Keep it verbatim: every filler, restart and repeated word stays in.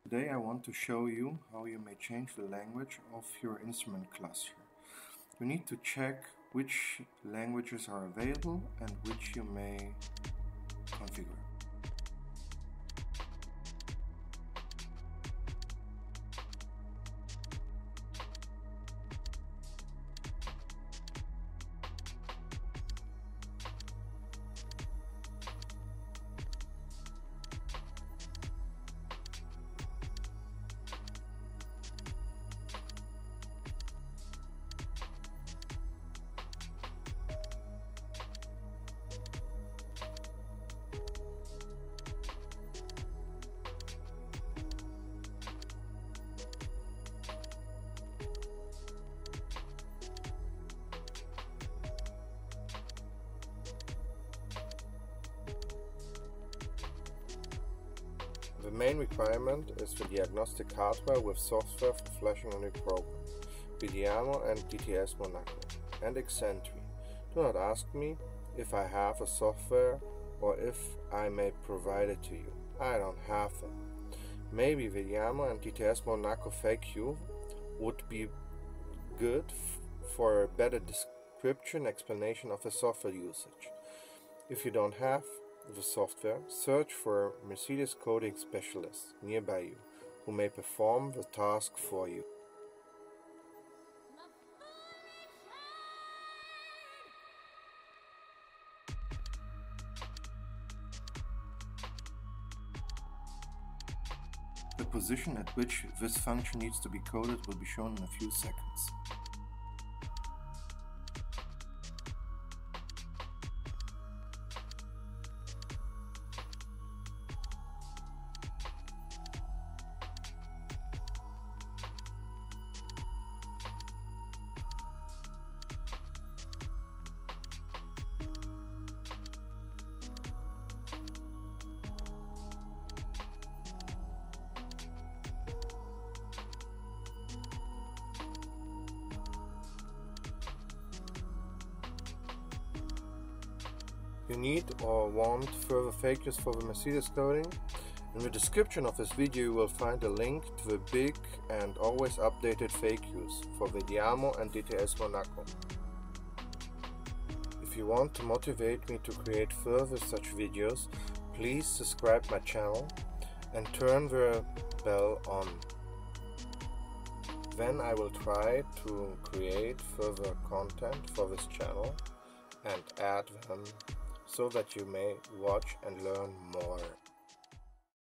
Today I want to show you how you may change the language of your instrument cluster. You need to check which languages are available and which you may configure. The main requirement is the diagnostic hardware with software for flashing on your program, vediamo and D T S Monaco, and xentry. Do not ask me if I have a software or if I may provide it to you. I don't have them. Maybe vediamo and D T S Monaco Fake U would be good for a better description explanation of the software usage. If you don't have the software, search for a Mercedes coding specialist nearby you who may perform the task for you. The position at which this function needs to be coded will be shown in a few seconds. You need or want further fake use for the Mercedes coding? In the description of this video you will find a link to the big and always updated fake use for vediamo and D T S Monaco. If you want to motivate me to create further such videos, please subscribe my channel and turn the bell on. Then I will try to create further content for this channel and add them so that you may watch and learn more.